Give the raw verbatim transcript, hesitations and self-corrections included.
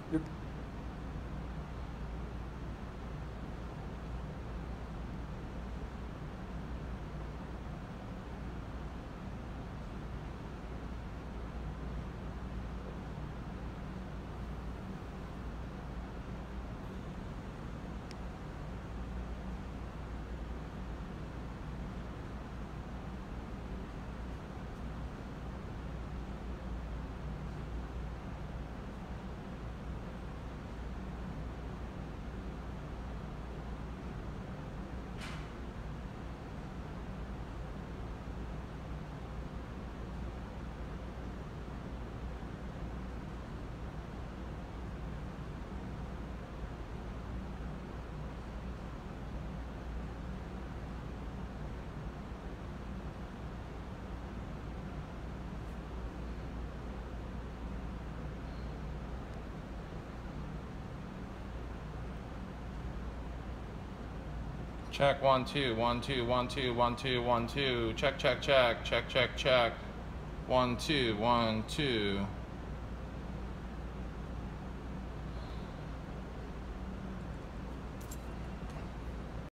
Yep. Check one two one two one two one two one two. Check check check check check check. One two one two.